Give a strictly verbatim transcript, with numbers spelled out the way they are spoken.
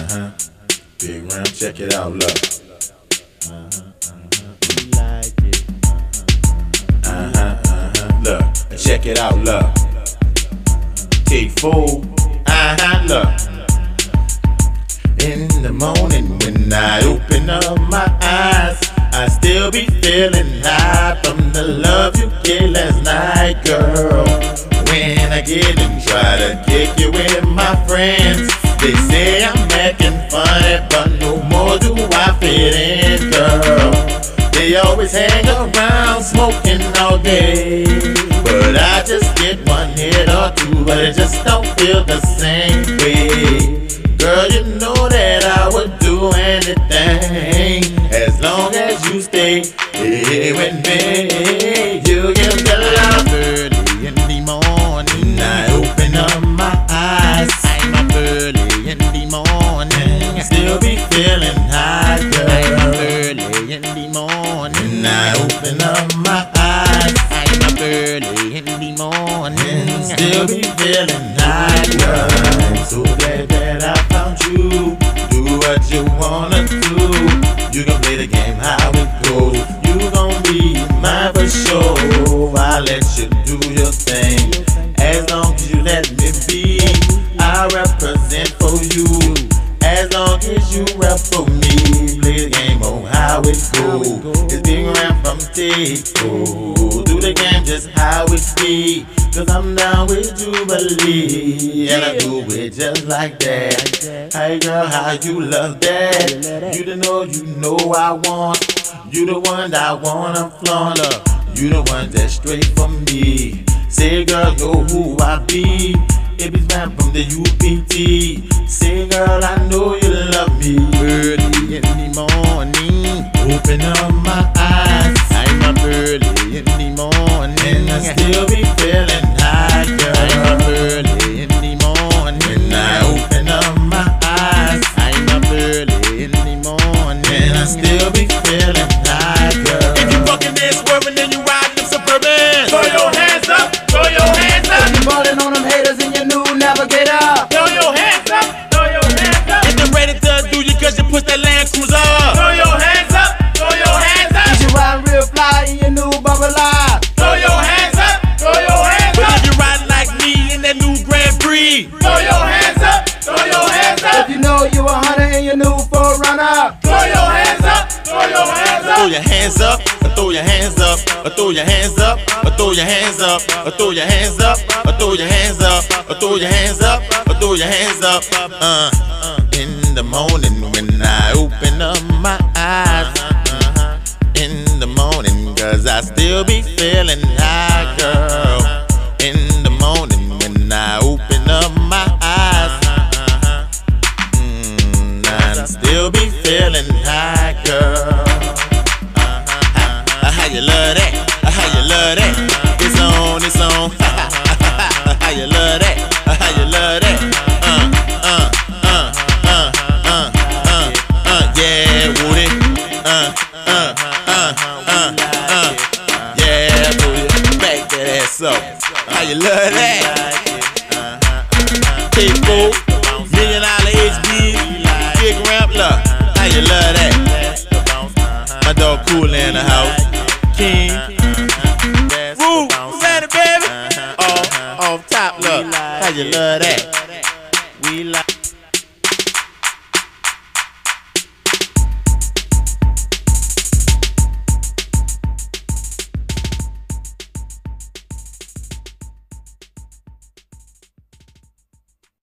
Uh-huh. Big round, check it out, look. Uh-huh, uh-huh. Like it. Uh-huh, uh-huh. Look, check it out, look. T-Fool. Uh-huh, look. In the morning when I open up my eyes, I still be feeling high from the love you gave last night, girl. When I get and try to kick you with my friends, they say I'm acting funny, but no more do I fit in, girl. They always hang around smoking all day, but I just get one hit or two, but it just don't feel the same way. Girl, you know that I would do anything as long as you stay here with me. You give me love early in the morning. I open up my eyes. I'm up early in the morning. Still be feeling high, girl. I'm up early in the morning. I open up my eyes. I'm up early in the morning. Still be feeling high, girl. I'm so glad that I found you. Do what you wanna do. You gon' play the game how it goes. You gon' be mine for sure. I'll let you do your thing as long as you let me be. I represent for you as long as you rep for me. Play the game on how it goes. It's big round from T-Fool. Do the game just how it be, cause I'm down with Jubilee, and I do it just like that. Hey girl, how you love that? You the know, you know I want. You the one that I wanna flaunt. You the one that's straight for me. Say girl, know who I be. If it's man from the U P T. Say girl, I know you love me. Early in the morning, open up my eyes. I'm up early in the morning, and I still be feeling high, girl. I'm up early in the morning. I open up my eyes. I'm up early in the morning, and I still be feeling high, girl. If you fucking this swerving, then you riding them Suburban. Throw your hands up, throw your hands up. If you ballin' on them haters and you new navigator, Throw your hands up, throw your hands up. If they're ready to do you cause you push that Land Cruiser. Throw your hands up, throw your hands up. is you riding real fly in your new bubble live? Throw your hands up, throw your hands up. But if you're riding like me in that new Grand Prix, throw your hands up, throw your hands up. If you know you a hunter in your new Forerunner, Throw your hands up, throw your hands up. Throw your hands up, or throw your hands up, or throw your hands up, or throw your hands up, or throw your hands up, or throw your hands up, or throw your hands up, or throw your hands up. Uh, in the morning when I open up my eyes. In the morning, cause I still be feeling high, girl. In the morning when I open up my eyes. Mm, I still be feeling high, girl. How you love that? How you love that? It's on, it's on. How you love that? How you love that? Uh, uh, uh, uh, uh, uh, uh, yeah, Woody. Uh, uh, uh, uh, uh, yeah, Woody. Back that ass up. How you love that? T-Fool, million dollar H B, big ramp, look. How you love that? My dog Cool in the house. King, Woo, who's at it, baby? Off, off top, look. How you love that? We like.